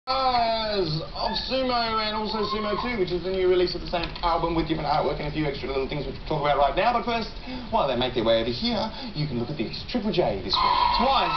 Of Sumo and also Sumo 2, which is the new release of the same album with different artwork and a few extra little things we can talk about right now. But first, while they make their way over here, you can look at this. Triple J this week. Twice.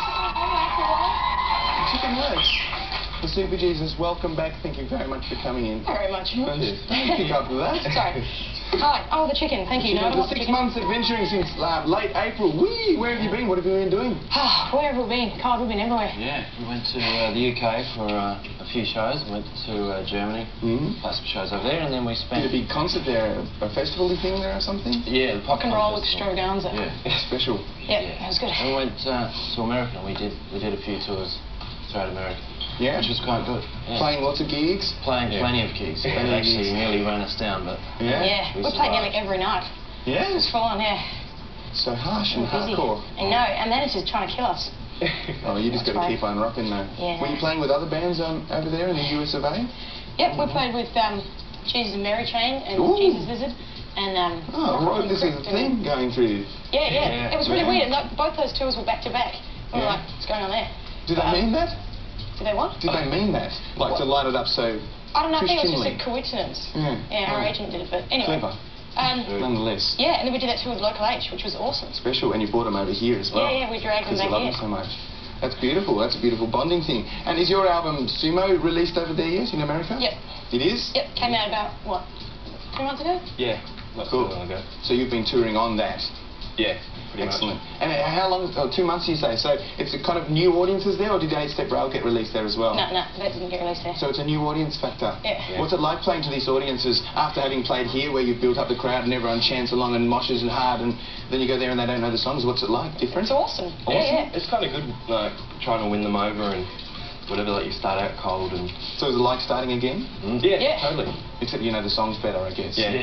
Chicken works. The Super Jesus, welcome back. Thank you very much for coming in. Very much. Don't pick up with that. Sorry. Hi. Oh, the chicken. Thank you. No, the 6 months adventuring since late April. Whee! Where have you been? What have you been doing? Where have we been? God, we've been everywhere. Yeah, we went to the UK for a few shows. We went to Germany, played some shows over there, and then we spent... Did a big concert there, a festival-y thing there or something? Yeah, the Rock and roll extravaganza. Yeah. Special. Yeah, it was good. And we went to America, and we did a few tours throughout America. Yeah? Which was quite good. Yeah. Playing lots of gigs? Playing plenty of gigs. It actually nearly ran us down, but... Yeah, we played nearly every night. Yeah? It was full on, yeah. So harsh and hardcore. I know, and then it's just trying to kill us. Oh, you just got to keep on rocking though. Yeah. Were you playing with other bands over there in the US of A? Yep, we played with Jesus and Mary Chain and Jesus Lizard. And, right, this is a thing going through. Yeah. It was really weird. Like, both those tours were back to back. We were like, what's going on there? Did they mean that? Did they what? Did they mean that? Like to line it up so I don't know, I think it was just Christianly? a coincidence. Yeah. Our agent did it, but anyway. Clever. Nonetheless. Yeah, and then we did that tour with Local H, which was awesome. Special, and you brought them over here as well. Yeah, we dragged them back here. Because you love them so much. That's beautiful. That's a beautiful bonding thing. And is your album Sumo released over there yet in America? Yep. It is? Yep, came out about, what, 3 months ago? Yeah, cool. Ago. So you've been touring on that? Yeah, pretty Excellent. much. And how long? 2 months you say. So it's a kind of new audiences there, or did 8 Step Rail get released there as well? No, that didn't get released there. So it's a new audience factor. Yeah. What's it like playing to these audiences after having played here where you've built up the crowd and everyone chants along and moshes and hard, and then you go there and they don't know the songs? What's it like? Different? It's awesome. Yeah. It's kind of good, like, trying to win them over and whatever, like, you start out cold and... So is it like starting again? Yeah, totally. Except you know the songs better, I guess. Yeah.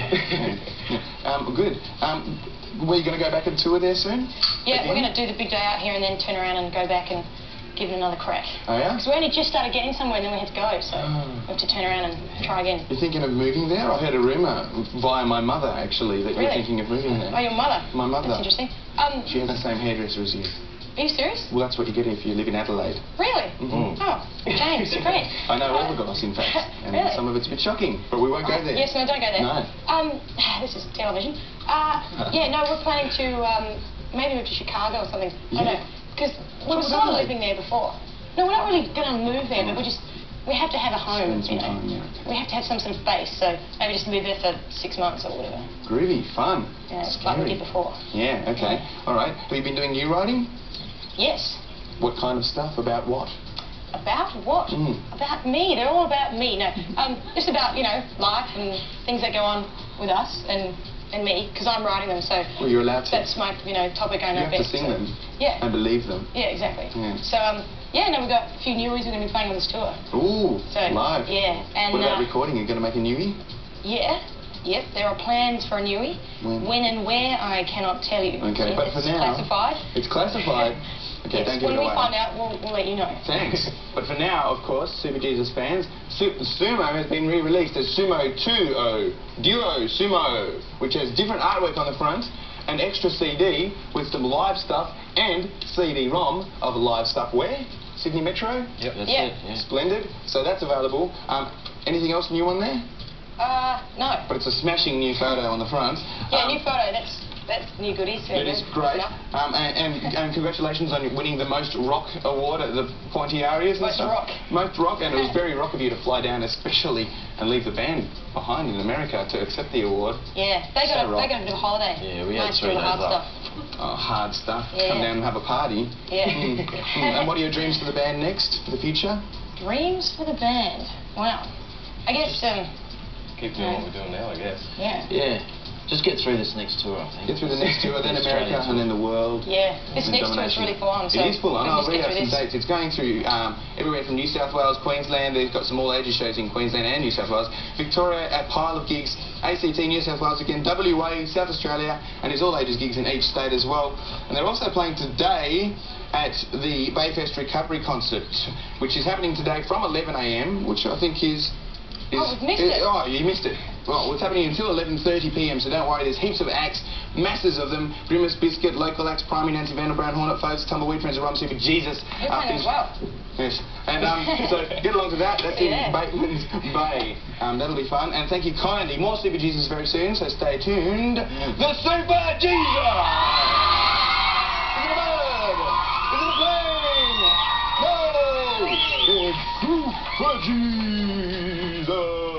Good. Were you going to go back and tour there soon? Yeah, we're going to do the big day out here and then turn around and go back and give it another crack. Oh, yeah? Because we only just started getting somewhere and then we had to go, so we have to turn around and try again. You're thinking of moving there? I heard a rumour via my mother, actually, that you're thinking of moving there. Oh, your mother? My mother. That's interesting. She has the same hairdresser as you. Are you serious? Well, that's what you get if you live in Adelaide. Really? Oh, James, great. I know all the guys, in fact. And really? some of it's a bit shocking, but we won't go there. Yes, no, don't go there. No. This is television. Yeah, no, we're planning to maybe move to Chicago or something. I don't know. Because we were sort of living there before. No, we're not really going to move there, but we have to have a home, Spend some time there. We have to have some sort of base, so maybe just live there for 6 months or whatever. Groovy, fun. Yeah, like we did before. Yeah, okay. All right. Have you been doing new writing? Yes. What kind of stuff? About what? About what? About me. They're all about me. No, just about, you know, life and things that go on with us and me, because I'm writing them, so... Well, you're allowed to. That's my, you know, topic I know best. You have to sing them. Yeah. And believe them. Yeah, exactly. Yeah. So, yeah, no, we've got a few newies we're going to be playing on this tour. Ooh, so, live. Yeah. And, what about recording? Are you going to make a newie? Yeah. Yep, there are plans for a newie. When and where, I cannot tell you. Okay, but for now... It's classified. It's classified. Okay, yes, don't give it away. When we find out, we'll let you know. Thanks. But for now, of course, Super Jesus fans, Sumo has been re-released as Sumo 2 Duo Sumo, which has different artwork on the front, an extra CD with some live stuff, and CD-ROM of live stuff. Where? Sydney Metro? Yep, that's it. Yeah. Splendid. So that's available. Anything else new on there? No. But it's a smashing new photo on the front. Yeah, new photo. That's new goodies. It is great. And congratulations on winning the Most Rock award at the Pointy Arias. Most Rock. Most Rock, and it was very rock of you to fly down especially and leave the band behind in America to accept the award. Yeah, they got to do a holiday. Yeah, we had 3 days hard off. stuff. Oh, hard stuff. Yeah. Come down and have a party. Yeah. And what are your dreams for the band next, for the future? Dreams for the band? Wow. I guess, keep doing what we're doing now, I guess. Yeah. Yeah. Just get through this next tour, I think. Get through the next tour, then America, and then the world. Yeah, this next tour is really full on. So it is full on. I'll read out some this. dates. It's going through everywhere from New South Wales, Queensland. They've got some all-ages shows in Queensland and New South Wales. Victoria, a pile of gigs. ACT, New South Wales again. WA, South Australia, and there's all-ages gigs in each state as well. And they're also playing today at the Bayfest Recovery Concert, which is happening today from 11 AM, which I think is Oh, we've missed it. Oh, you missed it. Well, it's happening until 11:30 p.m, so don't worry, there's heaps of acts, masses of them. Grimace, Biscuit, Local Acts, Primary, Nancy Vander Brown, Hornet Folks, Tumbleweed, Friends of Rum, Super Jesus. You're playing as well. Yes, and so get along to that. That's in Bateman's Bay. That'll be fun, and thank you kindly. More Super Jesus very soon, so stay tuned. The Super Jesus! Is it a bird? Is it a plane? No! It's Super Jesus!